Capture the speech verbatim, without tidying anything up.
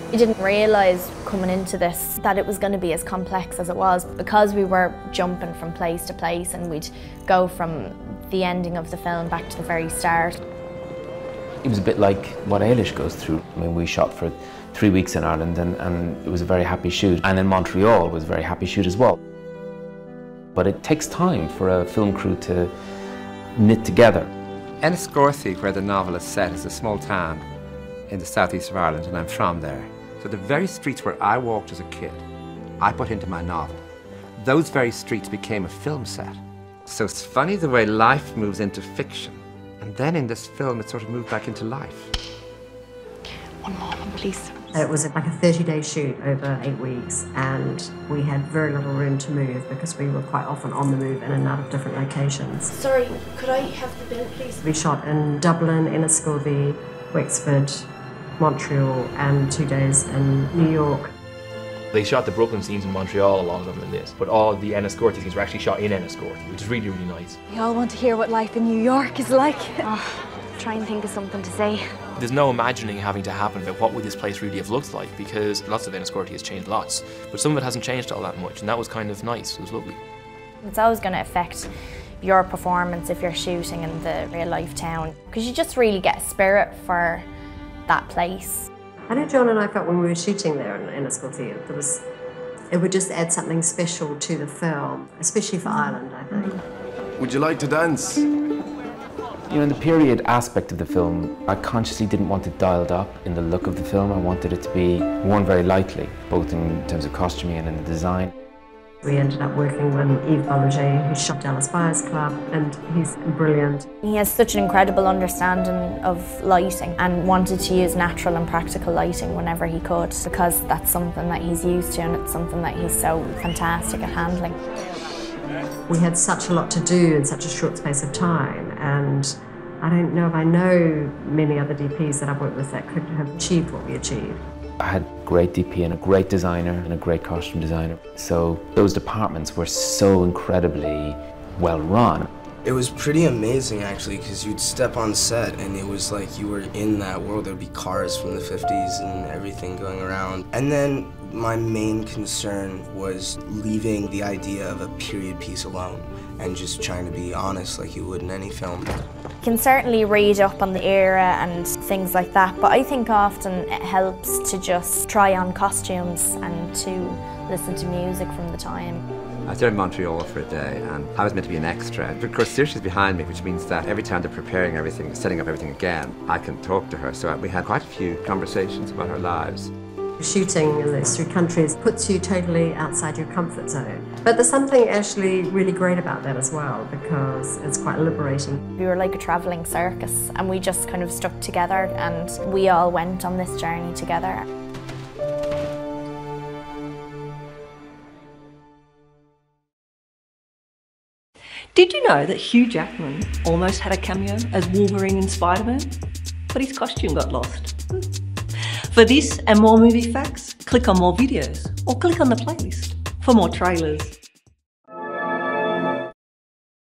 We didn't realise coming into this that it was going to be as complex as it was, because we were jumping from place to place and we'd go from the ending of the film back to the very start. It was a bit like what Eilish goes through. I mean, we shot for three weeks in Ireland and, and it was a very happy shoot. And in Montreal was a very happy shoot as well. But it takes time for a film crew to knit together. Enniscorthy, where the novel is set, is a small town in the southeast of Ireland, and I'm from there. So the very streets where I walked as a kid, I put into my novel. Those very streets became a film set. So it's funny the way life moves into fiction, and then in this film it sort of moved back into life. One moment, please. It was like a thirty-day shoot over eight weeks, and we had very little room to move because we were quite often on the move in and out of different locations. Sorry, could I have the bill, please? We shot in Dublin, Enniscorthy, Wexford, Montreal, and two days in New York. They shot the Brooklyn scenes in Montreal, a lot of them in this, but all the Enniscorthy scenes were actually shot in Enniscorthy, which is really, really nice. We all want to hear what life in New York is like. Oh, try and think of something to say. There's no imagining having to happen about what would this place really have looked like, because lots of Enniscorthy has changed lots, but some of it hasn't changed all that much, and that was kind of nice. It was lovely. It's always going to affect your performance if you're shooting in the real life town, because you just really get a spirit for that place. I know John and I felt when we were shooting there in Enniscorthy, there was, it would just add something special to the film, especially for Ireland, I think. Would you like to dance? You know, in the period aspect of the film, I consciously didn't want it dialed up in the look of the film. I wanted it to be worn very lightly, both in terms of costuming and in the design. We ended up working with Yves Bollinger, who shot Dallas Buyers Club, and he's brilliant. He has such an incredible understanding of lighting and wanted to use natural and practical lighting whenever he could, because that's something that he's used to and it's something that he's so fantastic at handling. We had such a lot to do in such a short space of time, and I don't know if I know many other D Ps that I've worked with that could have achieved what we achieved. I had a great D P and a great designer and a great costume designer. So those departments were so incredibly well run. It was pretty amazing actually, because you'd step on set and it was like you were in that world. There'd be cars from the fifties and everything going around. And then my main concern was leaving the idea of a period piece alone and just trying to be honest like you would in any film. You can certainly read up on the era and things like that, but I think often it helps to just try on costumes and to listen to music from the time. I was there in Montreal for a day, and I was meant to be an extra. Of course, Saoirse's behind me, which means that every time they're preparing everything, setting up everything again, I can talk to her. So we had quite a few conversations about our lives. Shooting in those three countries puts you totally outside your comfort zone. But there's something actually really great about that as well, because it's quite liberating. We were like a travelling circus, and we just kind of stuck together, and we all went on this journey together. Did you know that Hugh Jackman almost had a cameo as Wolverine in Spider-Man? But his costume got lost. For this and more movie facts, click on more videos or click on the playlist for more trailers.